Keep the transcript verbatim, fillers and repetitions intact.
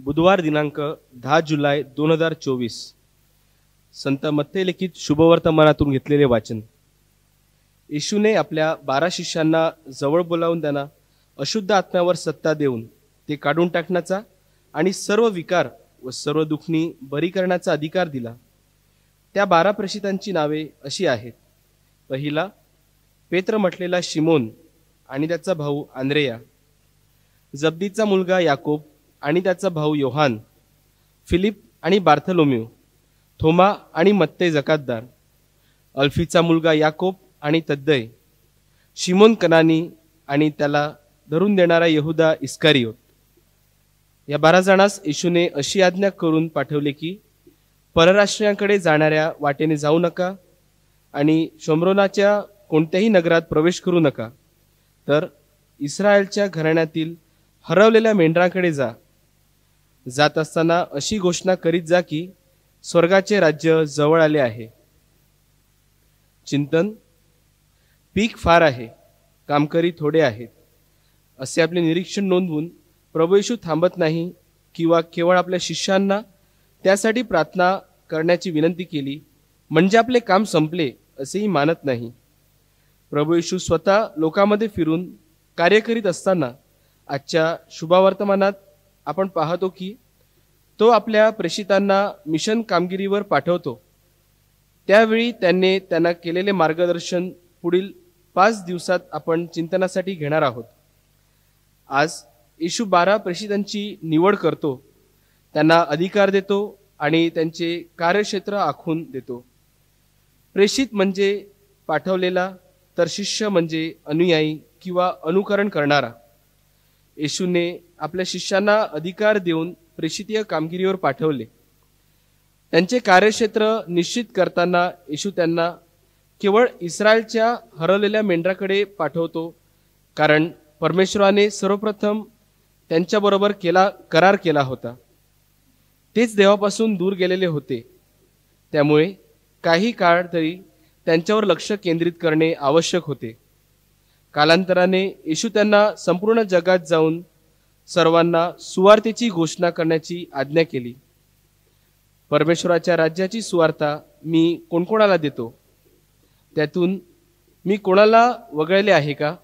बुधवार दिनांक दहा जुलै दोन हजार चोवीस. संत मत्ते लिखित शुभवर्तमानातून घेतलेले वाचन. येशूने आपल्या बारा शिष्यांना जवळ बोलावून त्यांना अशुद्ध आत्म्यावर सत्ता देऊन ते काढून टाकण्याचा आणि सर्व विकार व सर्व दुखणी बरी करण्याचा अधिकार दिला. त्या बारा प्रेषितांची नावे अशी आहेत. पहिला, पेत्र म्हटलेला शिमोन आणि त्याचा भाऊ आंद्रेया, जब्दीचा मुलगा याकोब आणि त्याचा भाऊ योहान, फिलिप आणि बार्थलोमेव, थोमा आणि मत्ते जकातदार, अल्फीचा मुलगा याकोब आणि तद्दय, शिमोन कनानी आणि त्याला धरून देणारा यहुदा इस्कारियोत. या बारा जणांस येशूने अशी आज्ञा करून पाठवले की परराष्ट्रीयांकडे जाणाऱ्या वाटेने जाऊ नका आणि शोम्रोनाच्या कोणत्याही नगरात प्रवेश करू नका, तर इस्रायलच्या घराण्यातील हरवलेल्या मेंढरांकडे जा. जात असताना अशी घोषणा करीत जा की स्वर्गाचे राज्य जवळ आले आहे. चिंतन. पीक फार आहे, कामकरी थोडे आहेत, असे आपले निरीक्षण नोंदवून प्रभू येशू थांबत नाही किंवा केवळ आपल्या शिष्यांना त्यासाठी प्रार्थना करण्याची विनंती केली म्हणजे आपले काम संपले असेही मानत नाही. प्रभू येशू स्वतः लोकांमध्ये फिरून कार्य करीत असताना आजच्या शुभवर्तमानात आपण पाहतो की तो आपल्या प्रेषितांना मिशन कामगिरीवर पाठवतो. त्यावेळी त्यांनी त्यांना केलेले मार्गदर्शन पुढील पाच दिवसात आपण चिंतनासाठी घेणार आहोत. आज येशू बारा प्रेषितांची निवड करतो, त्यांना अधिकार देतो आणि त्यांचे कार्यक्षेत्र आखून देतो. प्रेषित म्हणजे पाठवलेला, तर शिष्य म्हणजे अनुयायी किंवा अनुकरण करणारा. येशूने आपल्या शिष्यांना अधिकार देऊन प्रेषितीय कामगिरीवर पाठवले. त्यांचे कार्यक्षेत्र निश्चित करताना येशू त्यांना केवळ इस्रायलच्या हरवलेल्या मेंढराकडे पाठवतो, कारण परमेश्वराने सर्वप्रथम त्यांच्याबरोबर केला करार केला होता. तेच देवापासून दूर गेलेले होते, त्यामुळे काही काळ तरी त्यांच्यावर लक्ष केंद्रित करणे आवश्यक होते. कालांतराने येशू त्यांना संपूर्ण जगात जाऊन सर्वांना सुवार्तेची घोषणा करण्याची आज्ञा केली. परमेश्वराच्या राज्याची सुवार्ता मी कोणकोणाला देतो, त्यातून मी कोणाला वगळले आहे का?